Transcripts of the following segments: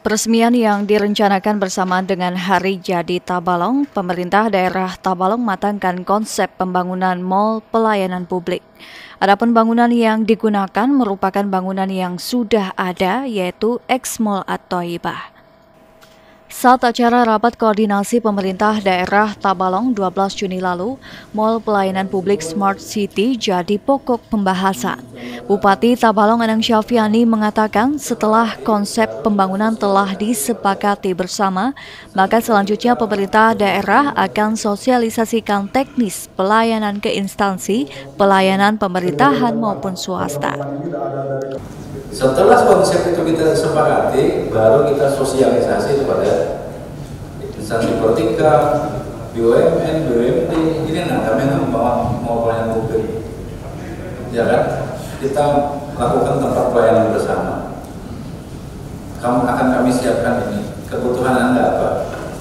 Peresmian yang direncanakan bersamaan dengan Hari Jadi Tabalong, pemerintah daerah Tabalong matangkan konsep pembangunan mal pelayanan publik. Adapun bangunan yang digunakan merupakan bangunan yang sudah ada, yaitu Ex-Mall At-Thaibah. Saat acara rapat koordinasi pemerintah daerah Tabalong 12 Juni lalu, Mall Pelayanan Publik Smart City jadi pokok pembahasan. Bupati Tabalong Anang Syafiani mengatakan setelah konsep pembangunan telah disepakati bersama, maka selanjutnya pemerintah daerah akan sosialisasikan teknis pelayanan ke instansi pelayanan pemerintahan maupun swasta. Setelah konsep itu kita sepakati, baru kita sosialisasi kepada instansi politika, BUMN, BUMD. Ini kami membangun mau pelayanan publik, ya kan? Kita lakukan tempat pelayanan bersama. Kami siapkan ini. Kebutuhan Anda apa?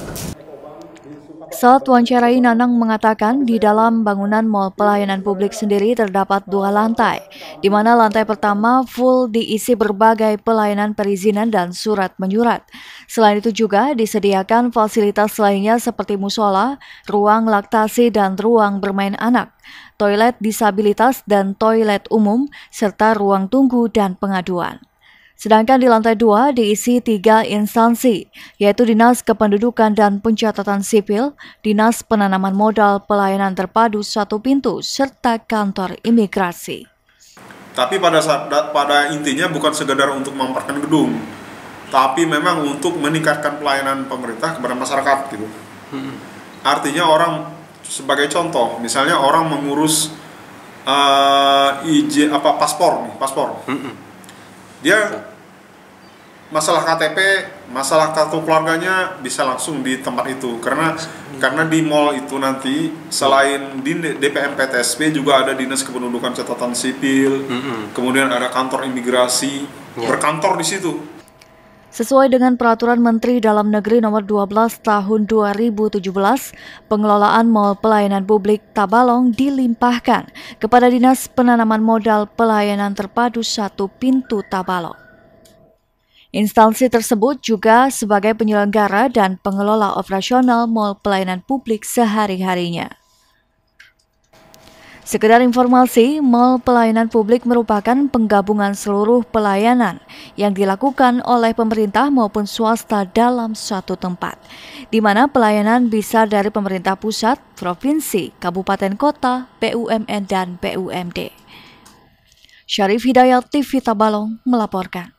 Saat wawancarai, Nanang mengatakan di dalam bangunan Mall Pelayanan Publik sendiri terdapat 2 lantai, di mana lantai pertama full diisi berbagai pelayanan perizinan dan surat menyurat. Selain itu juga disediakan fasilitas lainnya seperti musola, ruang laktasi dan ruang bermain anak, toilet disabilitas dan toilet umum, serta ruang tunggu dan pengaduan. Sedangkan di lantai 2 diisi 3 instansi, yaitu Dinas Kependudukan dan Pencatatan Sipil, Dinas Penanaman Modal Pelayanan Terpadu Satu Pintu, serta Kantor Imigrasi. Tapi pada intinya bukan sekedar untuk memperkenalkan gedung, tapi memang untuk meningkatkan pelayanan pemerintah kepada masyarakat gitu. Artinya orang, sebagai contoh, misalnya orang mengurus paspor. Dia masalah KTP, masalah kartu keluarganya bisa langsung di tempat itu, karena di mall itu nanti selain di DPM PTSP juga ada Dinas Kependudukan Catatan Sipil, kemudian ada kantor imigrasi, berkantor di situ. Sesuai dengan Peraturan Menteri Dalam Negeri Nomor 12 Tahun 2017, pengelolaan Mall Pelayanan Publik Tabalong dilimpahkan kepada Dinas Penanaman Modal Pelayanan Terpadu Satu Pintu Tabalong. Instansi tersebut juga sebagai penyelenggara dan pengelola operasional Mall Pelayanan Publik sehari-harinya. Sekedar informasi, Mall Pelayanan Publik merupakan penggabungan seluruh pelayanan yang dilakukan oleh pemerintah maupun swasta dalam suatu tempat, di mana pelayanan bisa dari pemerintah pusat, provinsi, kabupaten kota, BUMN, dan BUMD. Syarif Hidayat, TV Tabalong, melaporkan.